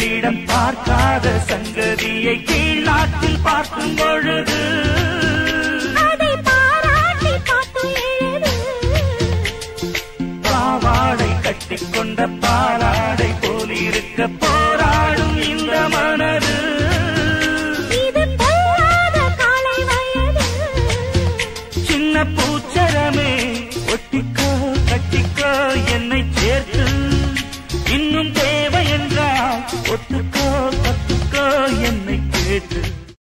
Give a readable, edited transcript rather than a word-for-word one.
பெண்களிடம் பார்க்காத சங்கதியை கீழ்நாட்டில் பார்க்கும் பொழுது அதை பாராட்டி பாட்டு எழுது. பாவாடை கட்டிக்கொண்ட பாலாடை போல் இருக்க போராடும் இந்த மனது. இது போராத காலை வயது. சின்ன பூச்சரமே ஒட்டிக்கோ கட்டிக்கோ என்னை சேர்த்து. இன்னும் தேவை என்றால் ஒத்துக்கோ கத்துக்கோ என்னை கேட்டு.